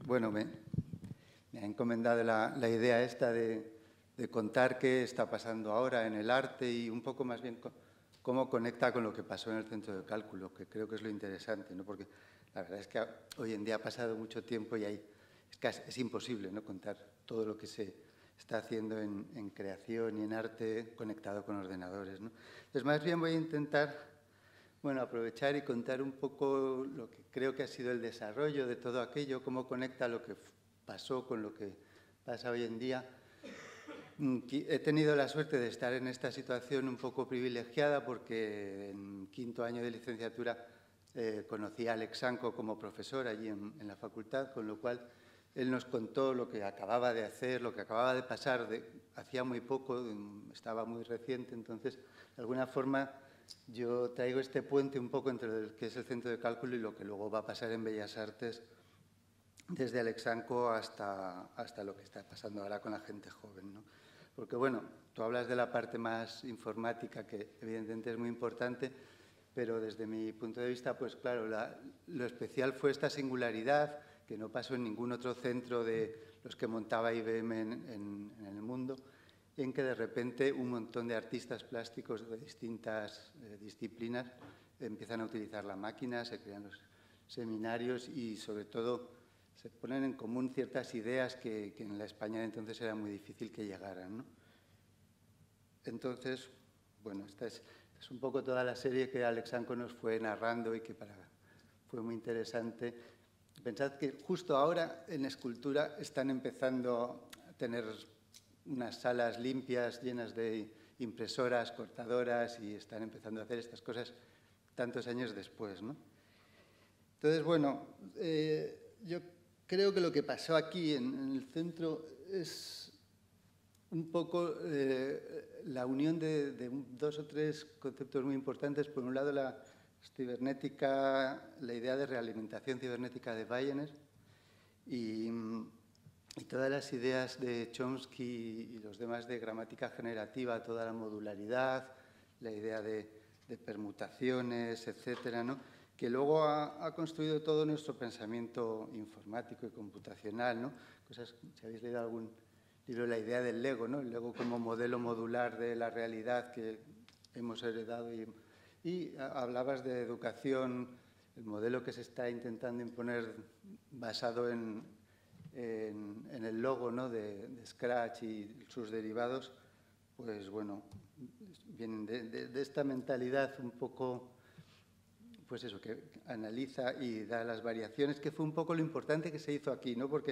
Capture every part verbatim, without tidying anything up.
bueno, me, me ha encomendado la, la idea esta de, de contar qué está pasando ahora en el arte y un poco más bien cómo conecta con lo que pasó en el centro de cálculo, que creo que es lo interesante, ¿no? Porque la verdad es que hoy en día ha pasado mucho tiempo y hay, es, casi, es imposible, ¿no?, contar todo lo que se está haciendo en, en creación y en arte conectado con ordenadores, ¿no? Entonces, más bien voy a intentar, bueno, aprovechar y contar un poco lo que creo que ha sido el desarrollo de todo aquello, cómo conecta lo que pasó con lo que pasa hoy en día. He tenido la suerte de estar en esta situación un poco privilegiada porque en quinto año de licenciatura eh, conocí a Alex Sanco como profesor allí en, en la facultad, con lo cual él nos contó lo que acababa de hacer, lo que acababa de pasar, de, hacía muy poco, estaba muy reciente, entonces, de alguna forma, yo traigo este puente un poco entre lo que es el centro de cálculo y lo que luego va a pasar en Bellas Artes, desde Alex Sanco hasta, hasta lo que está pasando ahora con la gente joven, ¿no? Porque, bueno, tú hablas de la parte más informática, que evidentemente es muy importante, pero desde mi punto de vista, pues claro, la, lo especial fue esta singularidad que no pasó en ningún otro centro de los que montaba I B M en, en, en el mundo, en que de repente un montón de artistas plásticos de distintas eh, disciplinas empiezan a utilizar la máquina, se crean los seminarios y, sobre todo, se ponen en común ciertas ideas que, que en la España de entonces era muy difícil que llegaran, ¿no? Entonces, bueno, esta es, esta es un poco toda la serie que Alex Sanco nos fue narrando y que para, fue muy interesante. Pensad que justo ahora en escultura están empezando a tener unas salas limpias, llenas de impresoras, cortadoras, y están empezando a hacer estas cosas tantos años después, ¿no? Entonces, bueno, eh, yo creo que lo que pasó aquí en, en el centro es un poco eh, la unión de, de dos o tres conceptos muy importantes. Por un lado, la cibernética, la idea de realimentación cibernética de Wegener y, y todas las ideas de Chomsky y los demás de gramática generativa, toda la modularidad, la idea de, de permutaciones, etcétera, ¿no?, que luego ha, ha construido todo nuestro pensamiento informático y computacional, ¿no? Cosas, si habéis leído algún libro, la idea del Lego, ¿no?, el Lego como modelo modular de la realidad que hemos heredado. Y, y hablabas de educación, el modelo que se está intentando imponer basado en, en, en el logo, ¿no?, de, de Scratch y sus derivados, pues bueno, vienen de, de, de esta mentalidad un poco, pues eso, que analiza y da las variaciones, que fue un poco lo importante que se hizo aquí, ¿no? Porque,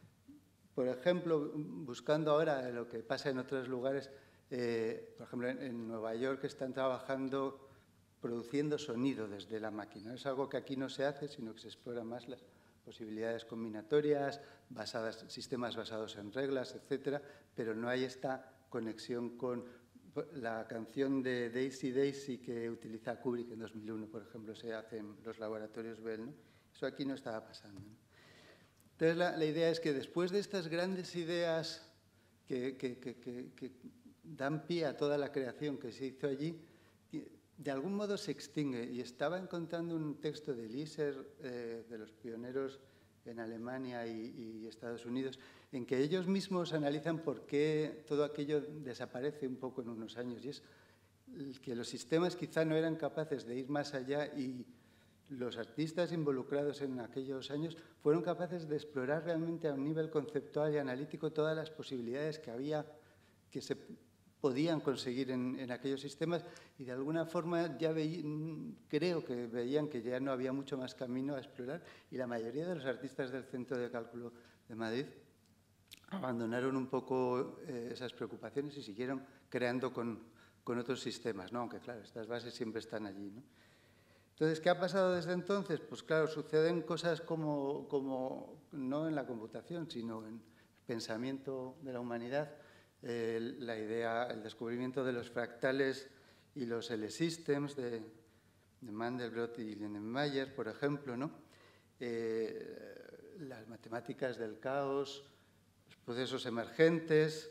por ejemplo, buscando ahora lo que pasa en otros lugares, eh, por ejemplo, en, en Nueva York están trabajando produciendo sonido desde la máquina. Es algo que aquí no se hace, sino que se explora más las posibilidades combinatorias, basadas, sistemas basados en reglas, etcétera, pero no hay esta conexión con la canción de Daisy Daisy que utiliza Kubrick en dos mil uno, por ejemplo, se hace en los laboratorios Bell, ¿no? Eso aquí no estaba pasando, ¿no? Entonces, la, la idea es que después de estas grandes ideas que, que, que, que, que dan pie a toda la creación que se hizo allí, de algún modo se extingue. Y estaba encontrando un texto de Lieser, eh, de los pioneros en Alemania y, y Estados Unidos, en que ellos mismos analizan por qué todo aquello desaparece un poco en unos años. Y es que los sistemas quizá no eran capaces de ir más allá y los artistas involucrados en aquellos años fueron capaces de explorar realmente a un nivel conceptual y analítico todas las posibilidades que había, que se podían conseguir en, en aquellos sistemas, y de alguna forma ya veí, creo que veían que ya no había mucho más camino a explorar, y la mayoría de los artistas del Centro de Cálculo de Madrid abandonaron un poco eh, esas preocupaciones y siguieron creando con, con otros sistemas, ¿no? Aunque claro, estas bases siempre están allí, ¿no? Entonces, ¿qué ha pasado desde entonces? Pues claro, suceden cosas como, como no en la computación, sino en el pensamiento de la humanidad. Eh, la idea, el descubrimiento de los fractales y los L-systems de, de Mandelbrot y Lindenmayer, por ejemplo, ¿no? Eh, las matemáticas del caos, los procesos emergentes,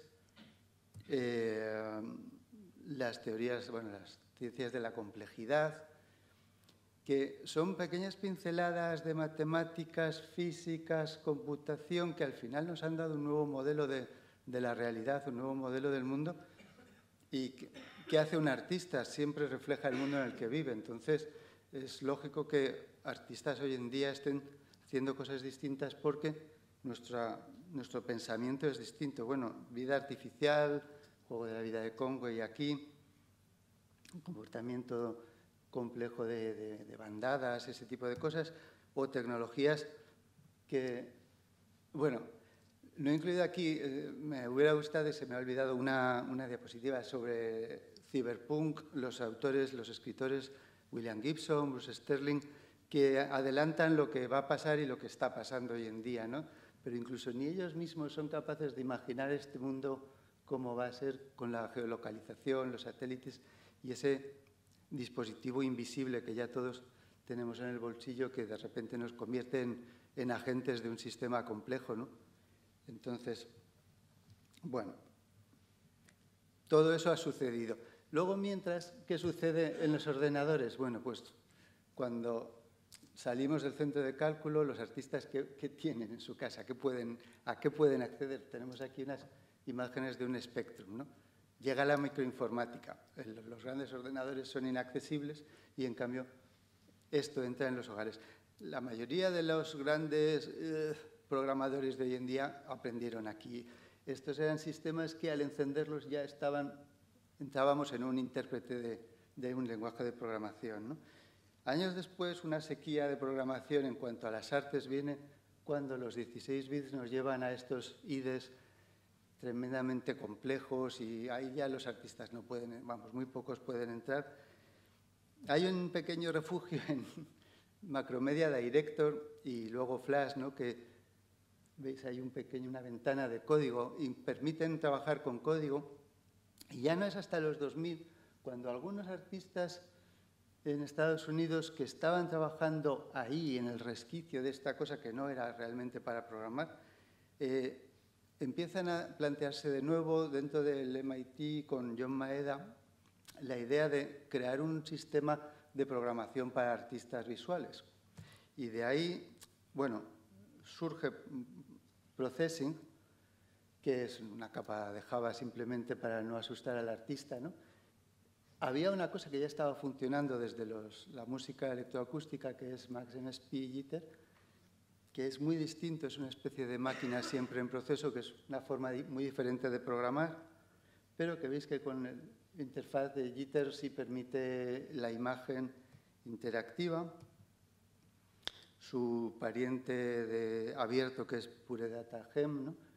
eh, las teorías, bueno, las ciencias de la complejidad, que son pequeñas pinceladas de matemáticas, físicas, computación, que al final nos han dado un nuevo modelo de, de la realidad, un nuevo modelo del mundo. ¿Y qué, qué hace un artista? Siempre refleja el mundo en el que vive. Entonces, es lógico que artistas hoy en día estén haciendo cosas distintas porque nuestra, nuestro pensamiento es distinto. Bueno, vida artificial, juego de la vida de Congo y aquí, un comportamiento complejo de, de, de bandadas, ese tipo de cosas, o tecnologías que, bueno, no he incluido aquí, eh, me hubiera gustado, se me ha olvidado una, una diapositiva sobre Cyberpunk, los autores, los escritores William Gibson, Bruce Sterling, que adelantan lo que va a pasar y lo que está pasando hoy en día, ¿no? Pero incluso ni ellos mismos son capaces de imaginar este mundo cómo va a ser con la geolocalización, los satélites y ese dispositivo invisible que ya todos tenemos en el bolsillo que de repente nos convierte en, en agentes de un sistema complejo, ¿no? Entonces, bueno, todo eso ha sucedido. Luego, mientras, ¿qué sucede en los ordenadores? Bueno, pues cuando salimos del centro de cálculo, los artistas, ¿qué, qué tienen en su casa? ¿Qué pueden, ¿A qué pueden acceder? Tenemos aquí unas imágenes de un Spectrum, ¿no? Llega la microinformática. Los grandes ordenadores son inaccesibles y, en cambio, esto entra en los hogares. La mayoría de los grandes eh, programadores de hoy en día aprendieron aquí. Estos eran sistemas que, al encenderlos, ya estaban, entrábamos en un intérprete de, de un lenguaje de programación, ¿no? Años después, una sequía de programación en cuanto a las artes viene cuando los dieciséis bits nos llevan a estos I D Es tremendamente complejos y ahí ya los artistas no pueden, vamos, muy pocos pueden entrar. Hay un pequeño refugio en Macromedia Director y luego Flash, ¿no? Que veis ahí un pequeño, una ventana de código y permiten trabajar con código. Y ya no es hasta los dos mil cuando algunos artistas en Estados Unidos que estaban trabajando ahí en el resquicio de esta cosa que no era realmente para programar, eh, empiezan a plantearse de nuevo dentro del M I T con John Maeda la idea de crear un sistema de programación para artistas visuales. Y de ahí, bueno, surge Processing, que es una capa de Java simplemente para no asustar al artista, ¿no? Había una cosa que ya estaba funcionando desde los, la música electroacústica, que es Max M S P Jitter, que es muy distinto, es una especie de máquina siempre en proceso, que es una forma muy diferente de programar, pero que veis que con la interfaz de Jitter sí permite la imagen interactiva. Su pariente de abierto, que es Pure Data Gem, ¿no?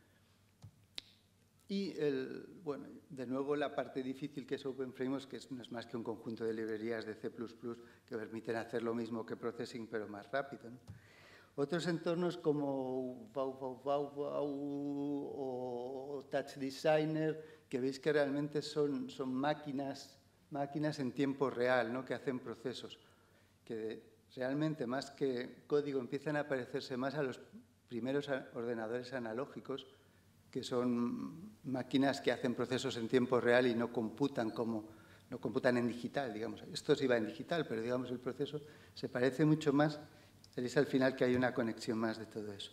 Y, el, bueno, de nuevo, la parte difícil que es OpenFrameworks, que es, no es más que un conjunto de librerías de C plus plus que permiten hacer lo mismo que Processing, pero más rápido, ¿no? Otros entornos como Wow, Wow, Wow, Wow o Touch Designer, que veis que realmente son, son máquinas, máquinas en tiempo real, ¿no? Que hacen procesos, que realmente más que código empiezan a parecerse más a los primeros ordenadores analógicos, que son máquinas que hacen procesos en tiempo real y no computan como, no computan en digital, digamos. Esto sí va en digital, pero digamos el proceso se parece mucho más. Veréis al final que hay una conexión más de todo eso.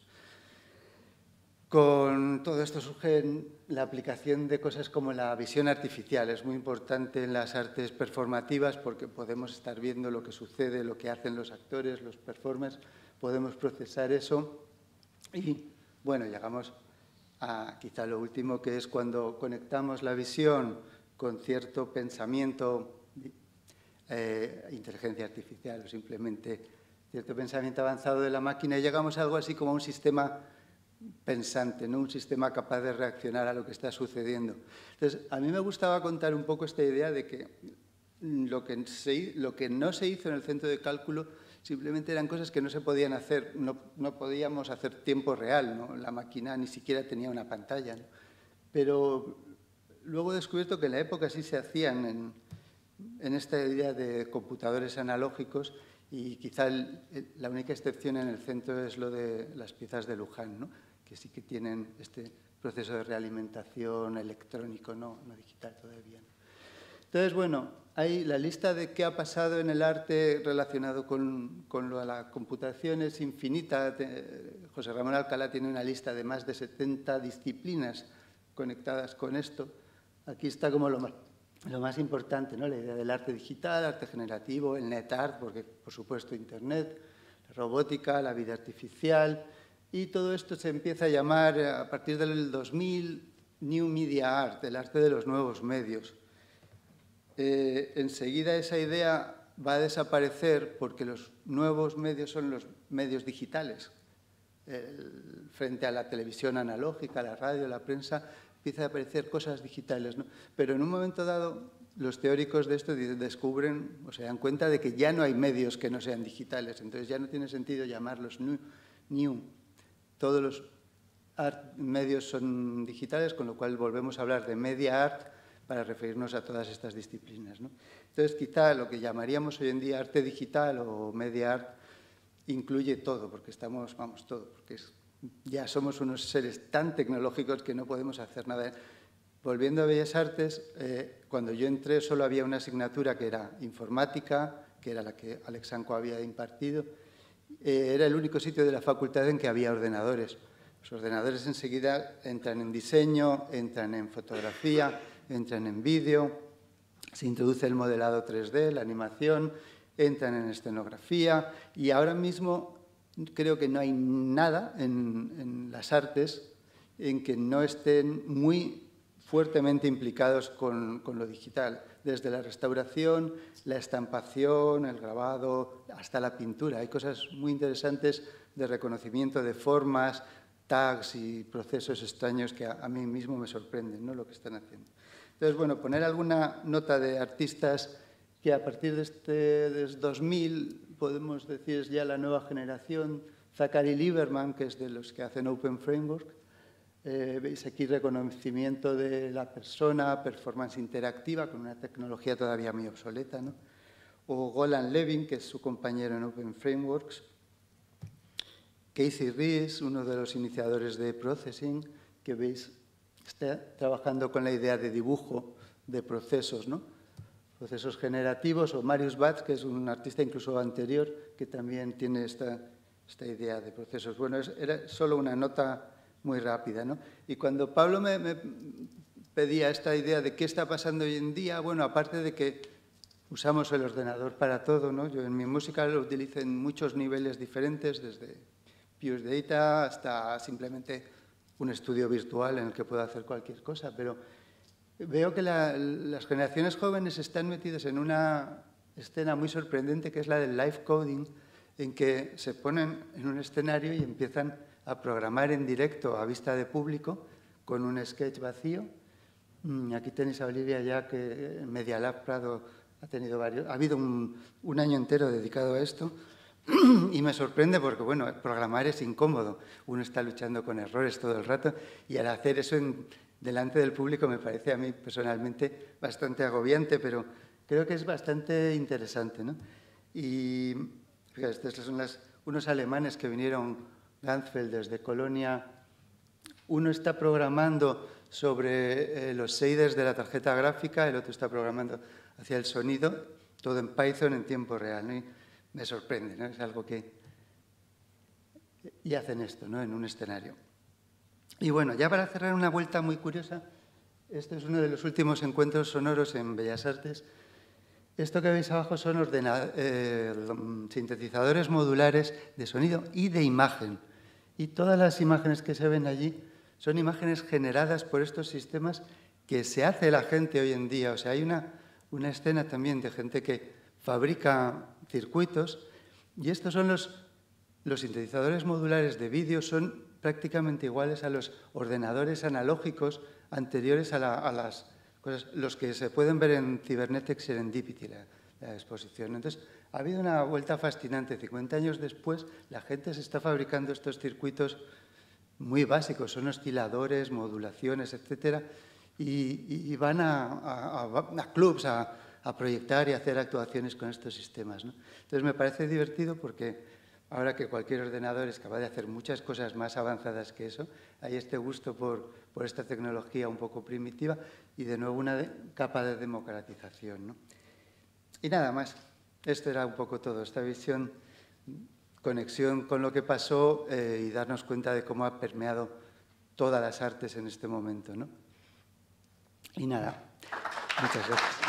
Con todo esto surge la aplicación de cosas como la visión artificial. Es muy importante en las artes performativas porque podemos estar viendo lo que sucede, lo que hacen los actores, los performers, podemos procesar eso y, bueno, llegamos a quizá lo último, que es cuando conectamos la visión con cierto pensamiento, eh, inteligencia artificial o simplemente cierto pensamiento avanzado de la máquina y llegamos a algo así como un sistema pensante, ¿no? Un sistema capaz de reaccionar a lo que está sucediendo. Entonces, a mí me gustaba contar un poco esta idea de que lo que, se, lo que no se hizo en el centro de cálculo simplemente eran cosas que no se podían hacer, no, no podíamos hacer tiempo real, ¿no? La máquina ni siquiera tenía una pantalla, ¿no? Pero luego he descubierto que en la época sí se hacían en, en esta idea de computadores analógicos y quizá el, el, la única excepción en el centro es lo de las piezas de Luján, ¿no? Que sí que tienen este proceso de realimentación electrónico, no, no digital todavía, ¿no? Entonces, bueno, hay la lista de qué ha pasado en el arte relacionado con, con lo de la computación es infinita. José Ramón Alcalá tiene una lista de más de setenta disciplinas conectadas con esto. Aquí está como lo más, lo más importante, ¿no? La idea del arte digital, arte generativo, el net art, porque por supuesto Internet, la robótica, la vida artificial, y todo esto se empieza a llamar a partir del dos mil New Media Art, el arte de los nuevos medios. Eh, enseguida esa idea va a desaparecer porque los nuevos medios son los medios digitales. El, frente a la televisión analógica, la radio, la prensa, empiezan a aparecer cosas digitales, ¿no? Pero en un momento dado, los teóricos de esto descubren o se dan cuenta de que ya no hay medios que no sean digitales, entonces ya no tiene sentido llamarlos new. new. Todos los art, medios son digitales, con lo cual volvemos a hablar de media art para referirnos a todas estas disciplinas, ¿no? Entonces, quizá lo que llamaríamos hoy en día arte digital o media art incluye todo, porque estamos, vamos, todo, porque es, ya somos unos seres tan tecnológicos que no podemos hacer nada. Volviendo a Bellas Artes, eh, cuando yo entré solo había una asignatura que era informática, que era la que Alex Sanco había impartido. Eh, era el único sitio de la facultad en que había ordenadores. Los ordenadores enseguida entran en diseño, entran en fotografía, entran en vídeo, se introduce el modelado tres D, la animación, entran en escenografía y ahora mismo creo que no hay nada en, en las artes en que no estén muy fuertemente implicados con, con lo digital, desde la restauración, la estampación, el grabado, hasta la pintura. Hay cosas muy interesantes de reconocimiento de formas, tags y procesos extraños que a, a mí mismo me sorprenden, ¿no?, lo que están haciendo. Entonces, bueno, poner alguna nota de artistas que a partir de este de dos mil, podemos decir, es ya la nueva generación. Zachary Lieberman, que es de los que hacen Open Framework. Eh, veis aquí reconocimiento de la persona, performance interactiva, con una tecnología todavía muy obsoleta, ¿no? O Golan Levin, que es su compañero en Open Frameworks. Casey Rees, uno de los iniciadores de Processing, que veis está trabajando con la idea de dibujo de procesos, ¿no?, procesos generativos, o Marius Batz, que es un artista incluso anterior, que también tiene esta, esta idea de procesos. Bueno, es, era solo una nota muy rápida, ¿no? Y cuando Pablo me, me pedía esta idea de qué está pasando hoy en día, bueno, aparte de que usamos el ordenador para todo, ¿no? Yo en mi música lo utilizo en muchos niveles diferentes, desde Pure Data hasta simplemente un estudio virtual en el que puedo hacer cualquier cosa, pero veo que la, las generaciones jóvenes están metidas en una escena muy sorprendente, que es la del live coding, en que se ponen en un escenario y empiezan a programar en directo a vista de público con un sketch vacío. Aquí tenéis a Olivia ya, que en Media Lab Prado ha tenido varios, ha habido un, un año entero dedicado a esto. Y me sorprende porque, bueno, programar es incómodo. Uno está luchando con errores todo el rato y al hacer eso en, delante del público me parece a mí personalmente bastante agobiante, pero creo que es bastante interesante, ¿no? Y fíjate, estos son las, unos alemanes que vinieron, Ganzfeld, desde Colonia. Uno está programando sobre eh, los shaders de la tarjeta gráfica, el otro está programando hacia el sonido, todo en Python en tiempo real, ¿no? Y me sorprende, ¿no? Es algo que... Y hacen esto, ¿no?, en un escenario. Y bueno, ya para cerrar una vuelta muy curiosa, este es uno de los últimos encuentros sonoros en Bellas Artes. Esto que veis abajo son eh, sintetizadores modulares de sonido y de imagen. Y todas las imágenes que se ven allí son imágenes generadas por estos sistemas que se hace la gente hoy en día. O sea, hay una, una escena también de gente que fabrica circuitos, y estos son los, los sintetizadores modulares de vídeo, son prácticamente iguales a los ordenadores analógicos anteriores a, la, a las cosas, los que se pueden ver en Cybernetic Serendipity, la, la exposición. Entonces, ha habido una vuelta fascinante. cincuenta años después, la gente se está fabricando estos circuitos muy básicos, son osciladores, modulaciones, etcétera, y, y van a, a, a, a clubs a a proyectar y hacer actuaciones con estos sistemas, ¿no? Entonces, me parece divertido porque ahora que cualquier ordenador es capaz de hacer muchas cosas más avanzadas que eso, hay este gusto por, por esta tecnología un poco primitiva y de nuevo una de, capa de democratización, ¿no? Y nada más, esto era un poco todo, esta visión, conexión con lo que pasó eh, y darnos cuenta de cómo ha permeado todas las artes en este momento, ¿no? Y nada, muchas gracias.